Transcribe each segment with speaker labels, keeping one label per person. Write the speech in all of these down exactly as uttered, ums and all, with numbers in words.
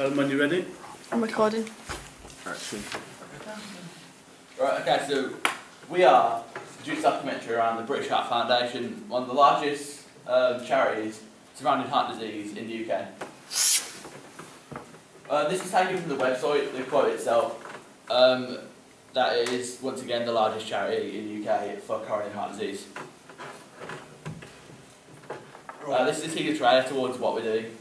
Speaker 1: Tell them when you're ready.
Speaker 2: I'm recording.
Speaker 1: Action.
Speaker 3: Right, okay, so we are producing a documentary around the British Heart Foundation, one of the largest um, charities surrounding heart disease in the U K. Uh, this is taken from the website, the quote itself. Um, that is, once again, the largest charity in the U K for coronary heart disease. Uh, this is a teaser trailer towards what we do.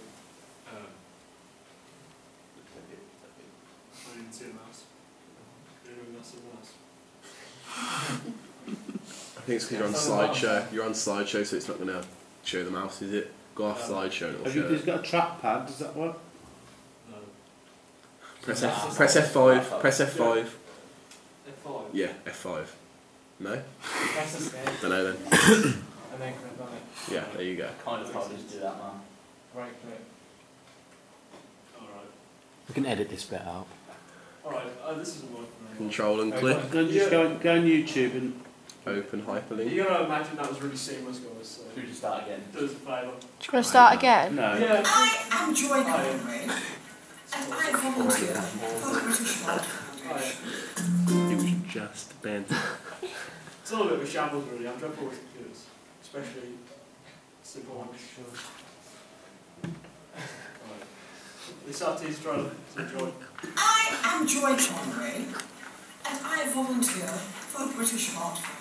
Speaker 1: I think it's because you're on slideshow. You're on slideshow, so it's not going to show the mouse, is it? Go off
Speaker 4: Um,
Speaker 1: slideshow and it'll
Speaker 4: Have
Speaker 1: show
Speaker 4: you
Speaker 1: it.
Speaker 4: just got a trackpad? Does that work?
Speaker 5: No.
Speaker 1: Press
Speaker 3: Nah.
Speaker 1: F. Press F five. Press F five.
Speaker 5: F five.
Speaker 1: Yeah, F five. No?
Speaker 5: Press escape
Speaker 1: Don't know then.
Speaker 5: and then click on it.
Speaker 1: Yeah, there you go.
Speaker 3: Kind of probably just do that, man.
Speaker 5: Right click.
Speaker 4: Alright.
Speaker 6: We can edit this bit out.
Speaker 5: Alright, uh, this isn't working anymore.
Speaker 1: Control and
Speaker 5: Okay.
Speaker 1: click.
Speaker 4: Go and just go on, go on YouTube and
Speaker 1: Open hyperlink.
Speaker 5: You're gonna imagine that was really seamless, guys. So
Speaker 3: Should we just start again?
Speaker 5: do us a favour.
Speaker 2: Do you want to start again?
Speaker 4: no.
Speaker 5: Yeah.
Speaker 7: I am Joy Conway, and I volunteer for the British Heart Foundation.
Speaker 1: It was just Ben.
Speaker 5: It's all a bit of a shambles, really. I'm dreadful with computers, especially simple ones. Alright. This artist trailer to enjoy.
Speaker 7: I am Joy Conway, and I volunteer for the British Heart Foundation.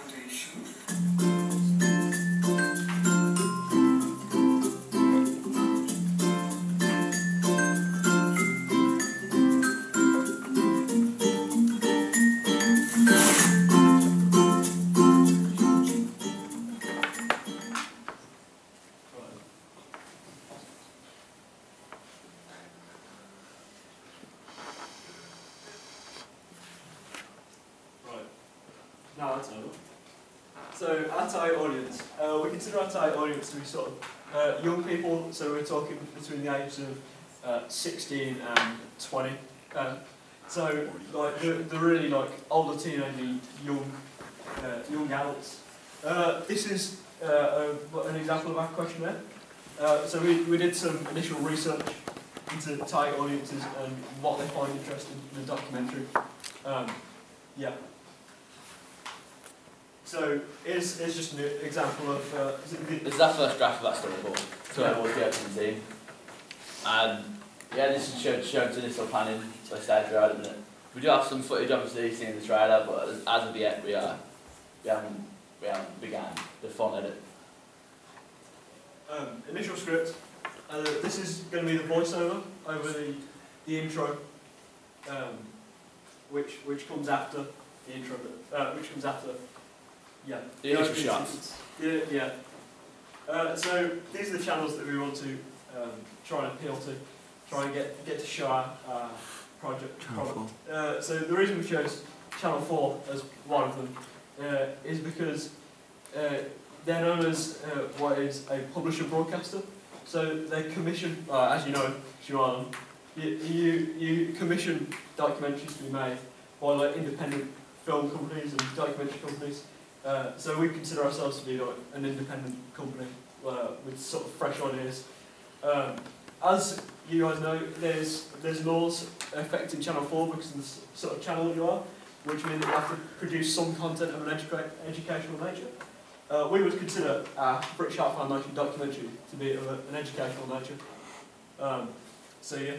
Speaker 5: Now that's over. So our target audience, uh, we consider our target audience to be sort of uh, young people. So we're talking between the ages of uh, sixteen and twenty. Uh, so like the, the really like older teenager, young uh, young adults. Uh, this is uh, a, an example of our questionnaire. Uh, so we we did some initial research into target audiences and what they find interesting in the documentary. Um, yeah. So here's, here's just an example of. Uh,
Speaker 3: This is our first draft of that storyboard, so
Speaker 5: Yeah.
Speaker 3: I was the opening team. And yeah, this is shown, shown to initial planning by stage throughout, isn't it? We do have some footage obviously seen in the trailer, but as, as of yet we are we haven't we haven't began the font edit.
Speaker 5: Um, initial script. Uh, this is going to be the voiceover over the the intro, um, which which comes after the intro. Uh, which comes after. Yeah.
Speaker 3: The initial
Speaker 5: opening
Speaker 3: shots.
Speaker 5: sequence. Yeah. Yeah. Uh, so these are the channels that we want to um, try and appeal to, try and get get to show our uh, project. product. Uh, so the reason we chose Channel Four as one of them uh, is because uh, they're known as uh, what is a publisher broadcaster. So they commission, uh, as you know, Joanne, you, you you commission documentaries to be made by like independent film companies and documentary companies. Uh, so we consider ourselves to be like an independent company uh, with sort of fresh ideas. Um, as you guys know, there's there's laws affecting Channel Four because of the s- sort of channel that you are, which means that you have to produce some content of an educa educational nature. Uh, we would consider our British Heart Foundation documentary to be of a, an educational nature. Um, so yeah.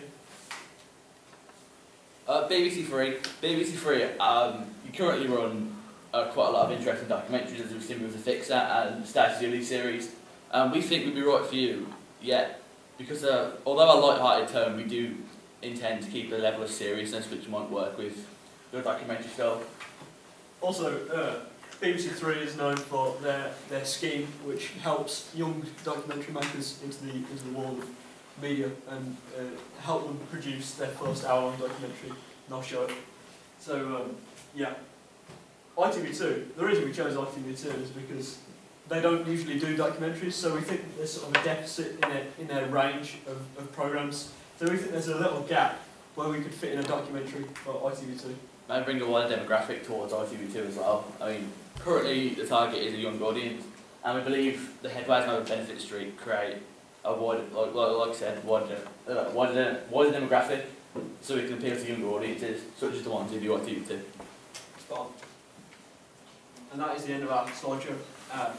Speaker 3: Uh, B B C Three. B B C Three, um, you currently run uh, quite a lot of interesting documentaries, as we've seen with The Fixer and the Stacey Dooley series. Um, we think we'd be right for you, yet, because uh, although a light-hearted tone, we do intend to keep a level of seriousness which might work with your documentary style.
Speaker 5: Also, uh, B B C Three is known for their, their scheme, which helps young documentary makers into the into the world of media and uh, help them produce their first hour-long documentary, and I'll show it. So, um, yeah. I T V two, the reason we chose I T V two is because they don't usually do documentaries, so we think there's sort of a deficit in their, in their range of, of programmes. So we think there's a little gap where we could fit in a documentary for I T V two.
Speaker 3: Maybe bring a wider demographic towards I T V two as well. I mean, currently the target is a young audience, and we believe the Headways Over Benefit Street create a wider, like, like, like I said, wider, uh, wider, wider demographic, so we can appeal to younger audiences, such as the ones who do activity.
Speaker 5: Spot on. And that is the end of our slideshow. Um,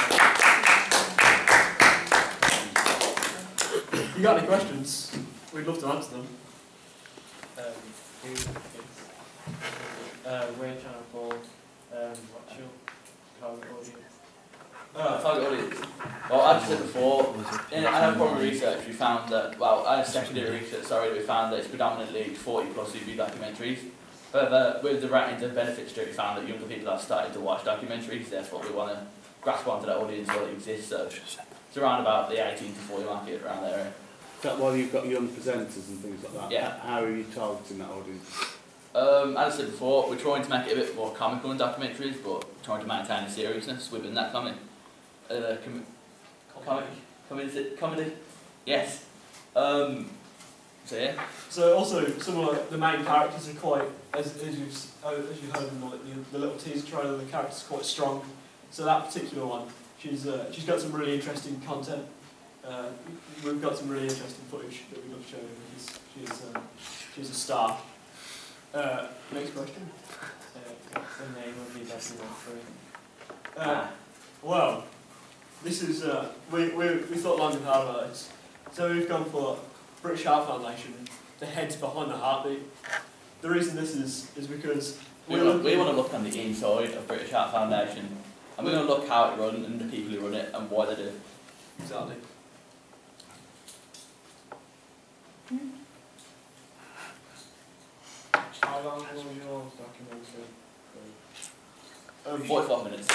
Speaker 5: if you got any questions, we'd love to answer them.
Speaker 8: Um, who is, uh, we're Channel four, um, what's your target audience?
Speaker 3: Uh, target audience. Well, as I said before, in our primary research we found that, well, our secondary research, sorry, we found that it's predominantly forty plus who view documentaries. However, with the ratings of Benefit Street, we found that younger people have started to watch documentaries, therefore we want to grasp onto that audience while it exists, so it's around about the eighteen to forty market, around there.
Speaker 4: Is that why you've got young presenters and things like that?
Speaker 3: Yeah.
Speaker 4: H- How are you targeting that audience?
Speaker 3: Um, as I said before, we're trying to make it a bit more comical in documentaries, but trying to maintain a seriousness within that comic. Uh, com comic? Comedy? Comedy? Yes. Um, so yeah.
Speaker 5: So also, some of the main characters are quite, as, as, you've, s- uh, as you heard in the, the little teaser trailer, the character's quite strong. So that particular one, she's, uh, she's got some really interesting content. Uh, we've got some really interesting footage that we'd love to show you because she's, um, she's a star. Uh, next question.
Speaker 8: Uh, what's the name of the documentary?
Speaker 5: Uh, well, this is, uh, we, we, we thought long and hard about this. So we've gone for British Heart Foundation, the heads behind the heartbeat. The reason this is, is because
Speaker 3: We
Speaker 5: we're
Speaker 3: want, we
Speaker 5: looking-
Speaker 3: want to look on the inside of British Heart Foundation, and we're going to look how it runs and the people who run it and why they do.
Speaker 5: Exactly.
Speaker 8: How long will your documentary be?
Speaker 5: Um,
Speaker 3: forty-five minutes.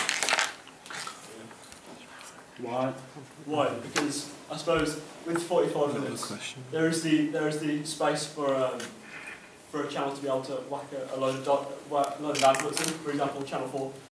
Speaker 4: Why?
Speaker 5: Why? Because I suppose with forty-five minutes, there is the there is the space for um, for a channel to be able to whack a, a load of doc, whack a load of adverts in. For example, Channel Four